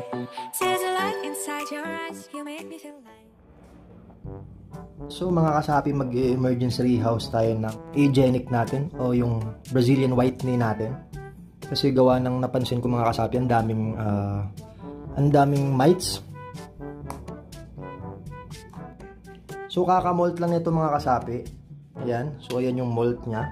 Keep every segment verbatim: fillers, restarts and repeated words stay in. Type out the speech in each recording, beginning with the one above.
So mga kasapi, mag-emergency rehouse tayo ng agenic natin o yung Brazilian white knee natin. Kasi gawa ng napansin ko mga kasapi, ang daming uh, ang daming mites. So kaka-molt lang ito mga kasapi. Ayan, so ayan yung molt nya.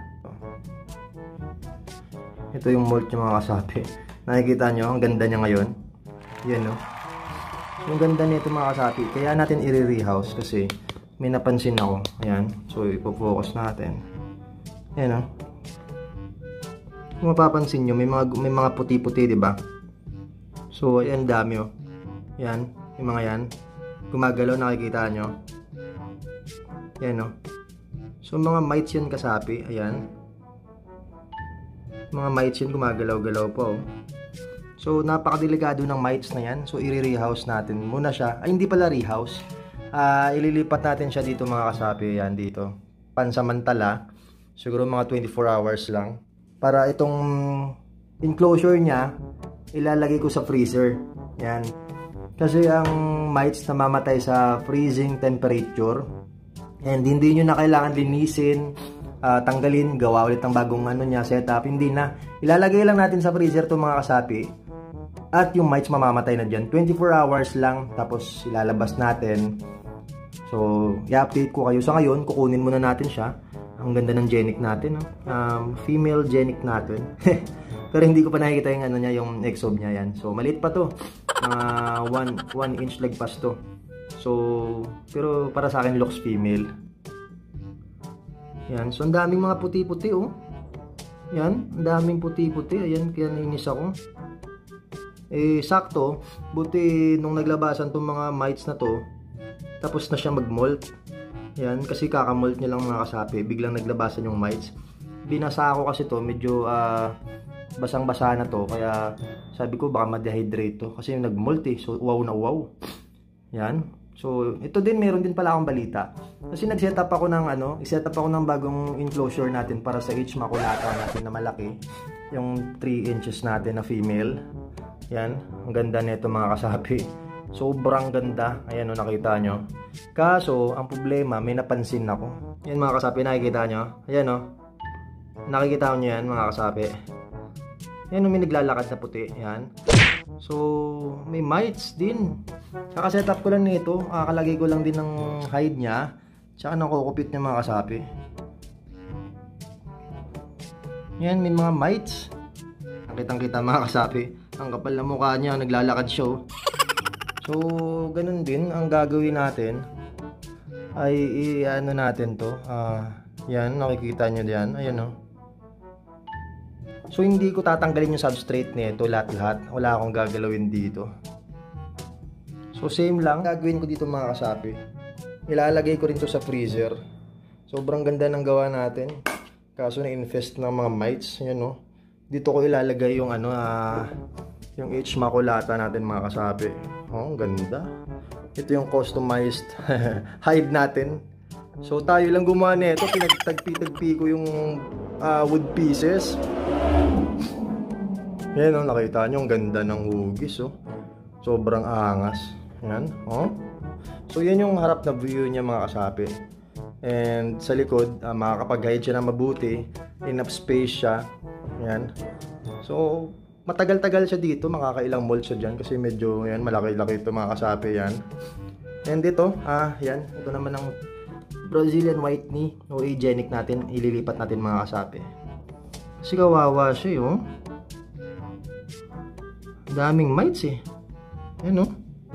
Ito yung molt nya mga kasapi. Nakikita nyo, ang ganda niya ngayon. Yan no. Yung ganda nito mga kasapi. Kaya natin i-rehouse kasi may napansin ako. Ayan. So, ipo-focus natin. Ayan o. Kung mapapansin nyo, may mga, may mga puti-puti, diba? So, ayan, dami o. Ayan. Yung mga yan. Gumagalaw, nakikita nyo. Ayan o. So, mga mites yan kasapi. Ayan. Mga mites yan, gumagalaw-galaw po. So, napakadelikado ng mites na yan. So, i-rehouse natin muna siya. Ay, hindi pala rehouse. Uh, ililipat natin siya dito mga kasapi. Yan dito. Pansamantala. Siguro mga twenty-four hours lang. Para itong enclosure niya, ilalagay ko sa freezer. Yan. Kasi ang mites namamatay sa freezing temperature. And hindi nyo na kailangan linisin, uh, tanggalin, gawa ulit ng bagong ano niya, setup. Hindi na. Ilalagay lang natin sa freezer itong mga kasapi. At yung mites mamamatay na dyan. twenty-four hours lang. Tapos ilalabas natin. So, i-update ko kayo. Sa ngayon, kukunin muna natin siya. Ang ganda ng genic natin. No? Um, female genic natin. Pero hindi ko pa nakikita yung, ano niya, yung exob niya. Yan. So, maliit pa to. Uh, one inch lagpas to. So, pero para sa akin, looks female. Yan. So, ang daming mga puti-puti. Oh. Yan. Ang daming puti-puti. Ayan. Kaya nainis ako. Eh, sakto. Buti nung naglabasan tong mga mites na to, tapos na siya mag-molt. Yan, kasi kaka-molt niya lang mga kasapi. Biglang naglabasan yung mites. Binasa ako kasi to, medyo uh, basang-basa na to. Kaya sabi ko baka ma-dehydrate to. Kasi yung nag-molt eh. So, wow na wow. Yan. So, ito din, meron din pala akong balita. Kasi nag-set up ako ng ano, i-set up ako ng bagong enclosure natin para sa H. maculata natin na malaki. Yung three inches natin na female. Yan. Ang ganda nito mga kasapi. Sobrang ganda. Ayan o, nakita nyo. Kaso, ang problema, may napansin ako. Yan mga kasapi, nakikita nyo. Ayan o. Nakikita nyo yan mga kasapi. Yan o, may naglalakad na puti. Yan. So, may mites din. Saka setup ko lang nito. Kakalagay ko lang din ng hide niya. Tsaka nakukupit niya mga kasapi. Yan, may mga mites. Nakitang-kita mga kasapi. Ang kapal na mukha niya, naglalakad siya. So, ganun din ang gagawin natin ay i-ano natin to. Uh, yan, nakikita nyo diyan. Ayan o. So, hindi ko tatanggalin yung substrate nito lahat-lahat. Wala akong gagalawin dito. So, same lang. Gagawin ko dito mga kasapi. Ilalagay ko rin to sa freezer. Sobrang ganda ng gawa natin. Kaso na-infest ng mga mites. Ayan o. Dito ko ilalagay yung ano, ah... Uh, yung H. maculata natin mga kasapi. Oh, ang ganda. Ito yung customized hide natin. So tayo lang gumawa nito. Pinagtagpi-tagpi ko yung uh, wood pieces. Yan oh, nakita nyo ang ganda ng hugis oh. Sobrang angas. Yan oh. So yan yung harap na view niya mga kasapi. And sa likod, uh, makakapag-hide siya na mabuti. Enough space siya. Yan. So matagal-tagal siya dito, makakailang molds siya dyan kasi medyo yan, malaki-laki ito mga kasapi yan. And dito, ah, yan, ito naman ang Brazilian white knee o agenic natin, ililipat natin mga kasapi. Kasi kawawa siya oh. Daming mites eh. Yan oh.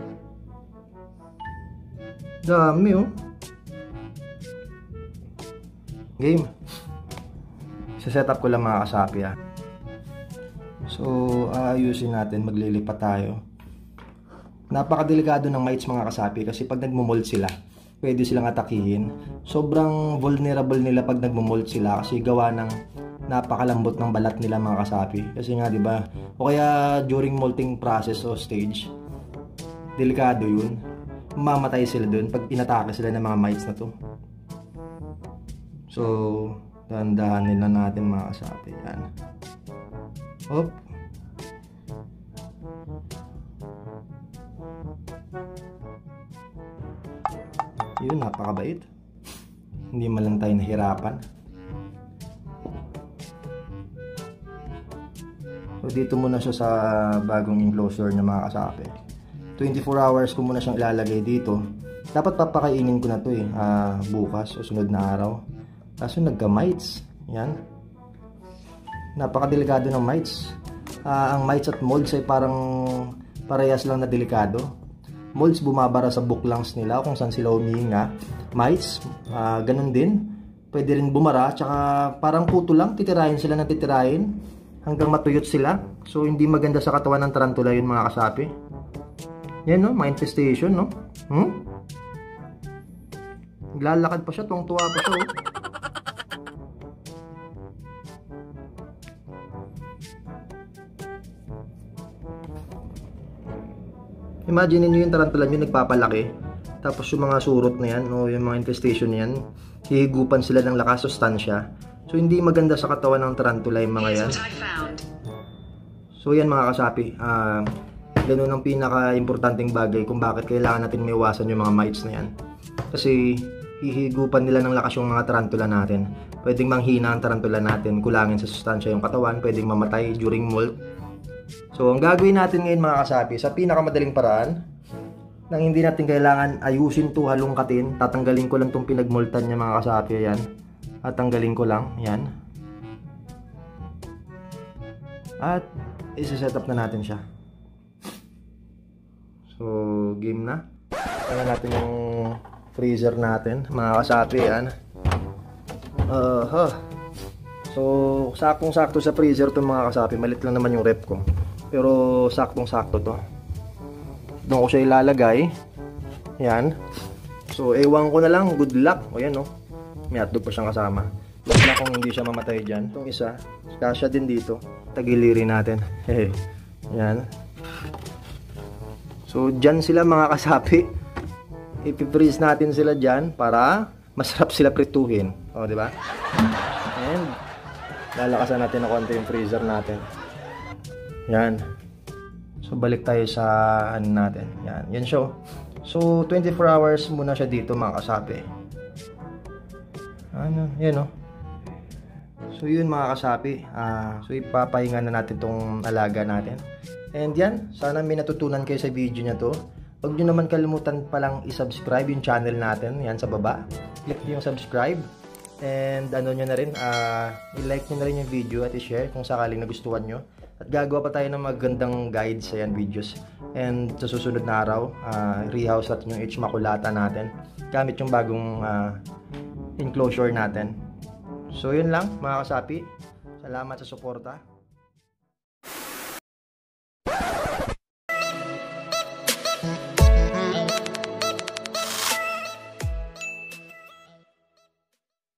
Dami oh. Game. Sa setup ko lang mga kasapi ah. So, aayusin natin, maglilipat tayo. Napakadelikado ng mites mga kasapi kasi pag nagmo-mold sila, pwede silang atakihin. Sobrang vulnerable nila pag nagmo-mold sila kasi gawa ng napakalambot ng balat nila mga kasapi. Kasi nga 'di ba? O kaya during molting process o stage, delikado 'yun. Mamamatay sila doon pag inatake sila ng mga mites na 'to. So, dahan-dahanin lang natin mga kasapi. Yan. Hop. Yun, napakabait. Hindi man lang tayo nahirapan. So dito muna siya sa bagong enclosure niya mga kasapi. twenty-four hours ko muna siyang ilalagay dito. Dapat papakainin ko na to eh, uh, bukas o sunod na araw. Kaso nagka-mites. Yan. Napakadelikado ng mites. Uh, ang mites at molds ay parang parehas lang na delikado. Molds bumabara sa book lungs nila kung saan sila humihinga. Mites, uh, ganun din. Pwede rin bumara, tsaka parang puto lang, titirahin sila na titirahin hanggang matuyot sila. So hindi maganda sa katawan ng tarantula yun mga kasapi. Yan no, mga infestation no. Hmm? Lalakad pa siya, tuwang-tuwa pa siya oh. Imagine niyo yung tarantula niyo nagpapalaki. Tapos yung mga surot na yan, o yung mga infestation na yan, hihigupan sila ng lakas sustansya. So hindi maganda sa katawan ng tarantula yung mga yan. So yan mga kasapi, uh, ganun ang pinaka-importanting bagay kung bakit kailangan natin maiwasan yung mga mites na yan. Kasi hihigupan nila ng lakas yung mga tarantula natin. Pwedeng manghina ang tarantula natin, kulangin sa sustansya yung katawan, pwedeng mamatay during molt. So ang gagawin natin ngayon mga kasapi, sa pinakamadaling paraan, nang hindi natin kailangan ayusin to, halongkatin, tatanggalin ko lang tong pinagmultan niya mga kasapi, ayan. At tanggalin ko lang, ayan. At isa-set up na natin siya. So game na. Tingnan natin yung freezer natin mga kasapi, yan. Uh, huh. So saktong sakto sa freezer to mga kasapi, malit lang naman yung rep ko, pero saktong sakto to. Doon ko siya ilalagay, yan. So ewan ko na lang, good luck. O yan o, may hotdog pa siyang kasama. Good luck kung hindi siya mamatay dyan. Itong isa, kasya din dito, tagiliri natin. Hehe. Yan. So dyan sila mga kasapi, ipi-freeze natin sila dyan para masarap sila prituhin. O, di ba? And lalakasan natin na konti yung freezer natin. Yan. So balik tayo sa ano natin. Yan, yan siya. So twenty-four hours muna siya dito mga kasapi. Ano, yan o. So yun mga kasapi. Uh, so ipapahinga na natin tong alaga natin. And yan, sana may natutunan kayo sa video niya to. Huwag nyo naman kalimutan palang i-subscribe yung channel natin. Yan sa baba. Click nyo yung subscribe. And ano nyo na rin, uh, i-like nyo na rin yung video at i-share kung sakaling nagustuhan nyo. At gagawa pa tayo ng magandang guides sa yan videos. And sa susunod na araw, uh, rehouse natin yung H. maculata natin. Gamit yung bagong uh, enclosure natin. So yun lang mga kasapi. Salamat sa suporta.